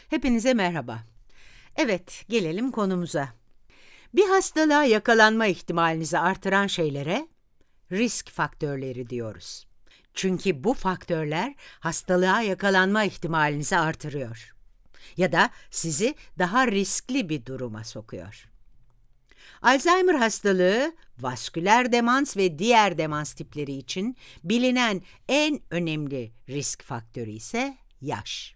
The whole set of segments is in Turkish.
Hepinize merhaba. Evet, gelelim konumuza. Bir hastalığa yakalanma ihtimalinizi artıran şeylere risk faktörleri diyoruz. Çünkü bu faktörler hastalığa yakalanma ihtimalinizi artırıyor. Ya da sizi daha riskli bir duruma sokuyor. Alzheimer hastalığı, vasküler demans ve diğer demans tipleri için bilinen en önemli risk faktörü ise yaş.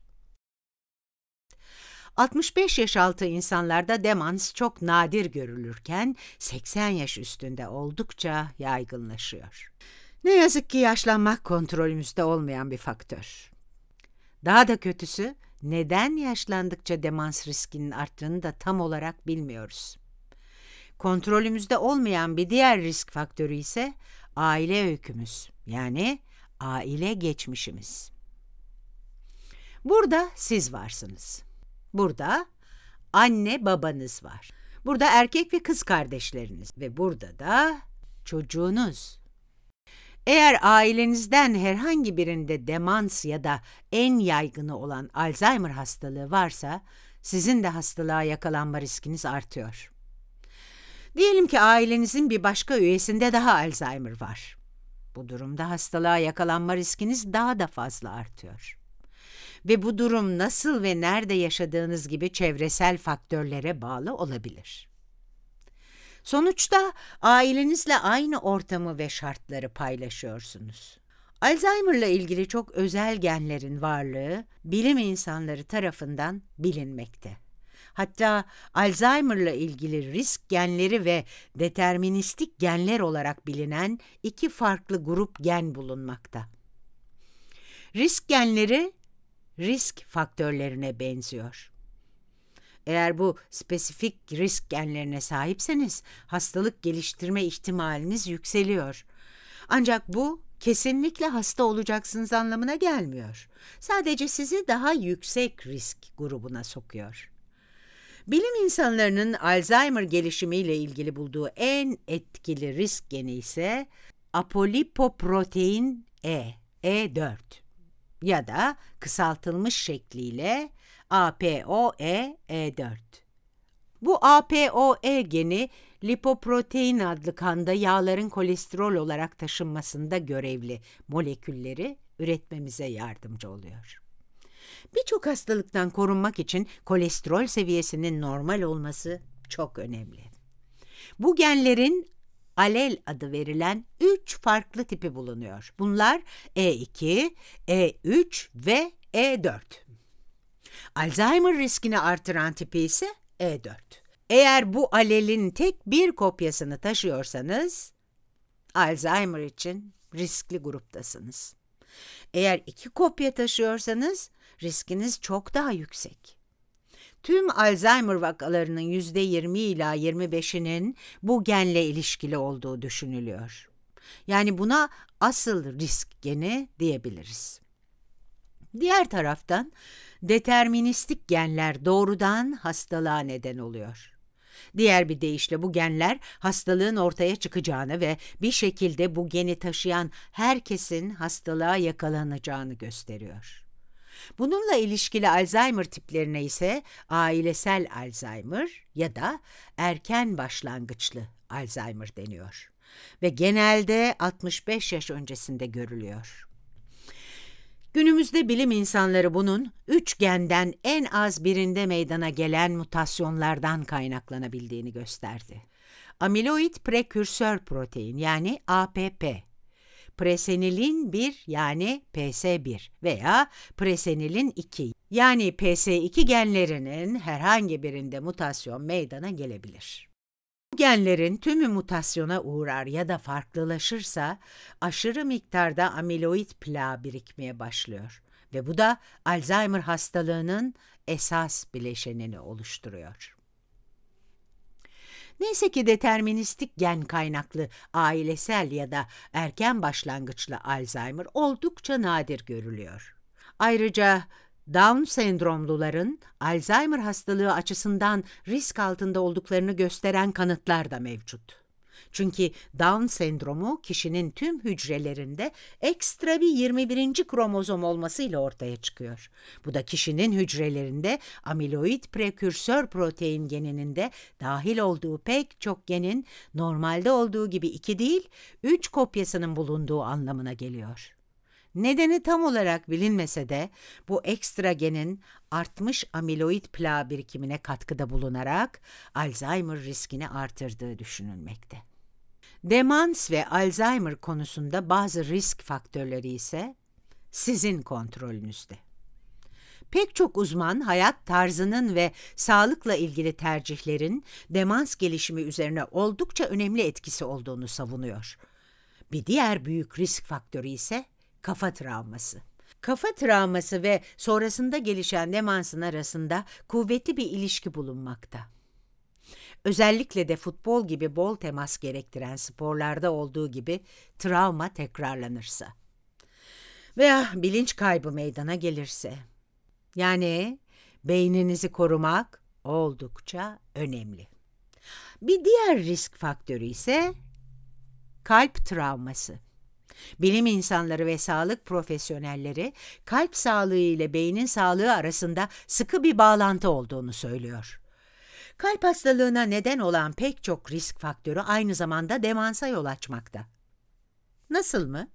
65 yaş altı insanlarda demans çok nadir görülürken 80 yaş üstünde oldukça yaygınlaşıyor. Ne yazık ki yaşlanmak kontrolümüzde olmayan bir faktör. Daha da kötüsü, neden yaşlandıkça demans riskinin arttığını da tam olarak bilmiyoruz. Kontrolümüzde olmayan bir diğer risk faktörü ise aile öykümüz, yani aile geçmişimiz. Burada siz varsınız. Burada anne babanız var. Burada erkek ve kız kardeşleriniz ve burada da çocuğunuz. Eğer ailenizden herhangi birinde demans ya da en yaygını olan Alzheimer hastalığı varsa sizin de hastalığa yakalanma riskiniz artıyor. Diyelim ki ailenizin bir başka üyesinde daha Alzheimer var. Bu durumda hastalığa yakalanma riskiniz daha da fazla artıyor. Ve bu durum nasıl ve nerede yaşadığınız gibi çevresel faktörlere bağlı olabilir. Sonuçta ailenizle aynı ortamı ve şartları paylaşıyorsunuz. Alzheimer'la ilgili çok özel genlerin varlığı bilim insanları tarafından bilinmekte. Hatta Alzheimer'la ilgili risk genleri ve deterministik genler olarak bilinen iki farklı grup gen bulunmakta. Risk genleri risk faktörlerine benziyor. Eğer bu spesifik risk genlerine sahipseniz hastalık geliştirme ihtimaliniz yükseliyor. Ancak bu kesinlikle hasta olacaksınız anlamına gelmiyor. Sadece sizi daha yüksek risk grubuna sokuyor. Bilim insanlarının Alzheimer gelişimiyle ilgili bulduğu en etkili risk geni ise apolipoprotein E, E4 ya da kısaltılmış şekliyle APOE E4. Bu APOE geni lipoprotein adlı kanda yağların kolesterol olarak taşınmasında görevli molekülleri üretmemize yardımcı oluyor. Birçok hastalıktan korunmak için kolesterol seviyesinin normal olması çok önemli. Bu genlerin alel adı verilen 3 farklı tipi bulunuyor. Bunlar E2, E3 ve E4. Alzheimer riskini artıran tipi ise E4. Eğer bu alelin tek bir kopyasını taşıyorsanız, Alzheimer için riskli gruptasınız. Eğer 2 kopya taşıyorsanız, riskiniz çok daha yüksek. Tüm Alzheimer vakalarının %20 ila 25'inin bu genle ilişkili olduğu düşünülüyor. Yani buna asıl risk geni diyebiliriz. Diğer taraftan, deterministik genler doğrudan hastalığa neden oluyor. Diğer bir deyişle bu genler hastalığın ortaya çıkacağını ve bir şekilde bu geni taşıyan herkesin hastalığa yakalanacağını gösteriyor. Bununla ilişkili Alzheimer tiplerine ise ailesel Alzheimer ya da erken başlangıçlı Alzheimer deniyor ve genelde 65 yaş öncesinde görülüyor. Günümüzde bilim insanları bunun 3 genden en az birinde meydana gelen mutasyonlardan kaynaklanabildiğini gösterdi. Amiloid prekürsör protein yani APP, presenilin 1 yani PS1 veya presenilin 2 yani PS2 genlerinin herhangi birinde mutasyon meydana gelebilir. Bu genlerin tümü mutasyona uğrar ya da farklılaşırsa aşırı miktarda amiloid plağı birikmeye başlıyor ve bu da Alzheimer hastalığının esas bileşenini oluşturuyor. Neyse ki deterministik gen kaynaklı ailesel ya da erken başlangıçlı Alzheimer oldukça nadir görülüyor. Ayrıca Down sendromluların Alzheimer hastalığı açısından risk altında olduklarını gösteren kanıtlar da mevcut. Çünkü Down sendromu kişinin tüm hücrelerinde ekstra bir 21. kromozom olmasıyla ortaya çıkıyor. Bu da kişinin hücrelerinde amiloid prekürsör protein geninin de dahil olduğu pek çok genin normalde olduğu gibi 2 değil 3 kopyasının bulunduğu anlamına geliyor. Nedeni tam olarak bilinmese de bu ekstra genin artmış amiloid plağı birikimine katkıda bulunarak Alzheimer riskini artırdığı düşünülmekte. Demans ve Alzheimer konusunda bazı risk faktörleri ise sizin kontrolünüzde. Pek çok uzman hayat tarzının ve sağlıkla ilgili tercihlerin demans gelişimi üzerine oldukça önemli etkisi olduğunu savunuyor. Bir diğer büyük risk faktörü ise kafa travması. Kafa travması ve sonrasında gelişen demansın arasında kuvvetli bir ilişki bulunmakta. Özellikle de futbol gibi bol temas gerektiren sporlarda olduğu gibi travma tekrarlanırsa veya bilinç kaybı meydana gelirse, yani beyninizi korumak oldukça önemli. Bir diğer risk faktörü ise kalp travması. Bilim insanları ve sağlık profesyonelleri kalp sağlığı ile beynin sağlığı arasında sıkı bir bağlantı olduğunu söylüyor. Kalp hastalığına neden olan pek çok risk faktörü aynı zamanda demansa yol açmakta. Nasıl mı?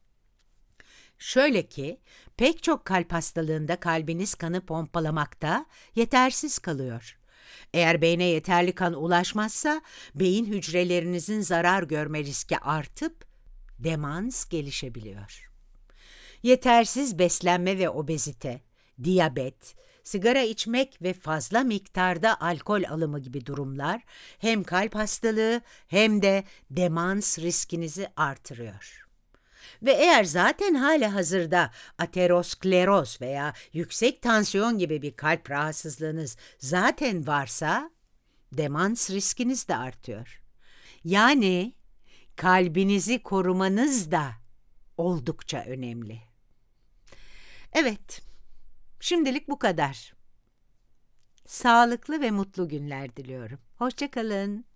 Şöyle ki, pek çok kalp hastalığında kalbiniz kanı pompalamakta yetersiz kalıyor. Eğer beyne yeterli kan ulaşmazsa, beyin hücrelerinizin zarar görme riski artıp demans gelişebiliyor. Yetersiz beslenme ve obezite, diyabet, sigara içmek ve fazla miktarda alkol alımı gibi durumlar hem kalp hastalığı hem de demans riskinizi artırıyor. Ve eğer zaten halihazırda ateroskleroz veya yüksek tansiyon gibi bir kalp rahatsızlığınız zaten varsa, demans riskiniz de artıyor. Yani kalbinizi korumanız da oldukça önemli. Evet, şimdilik bu kadar. Sağlıklı ve mutlu günler diliyorum. Hoşça kalın.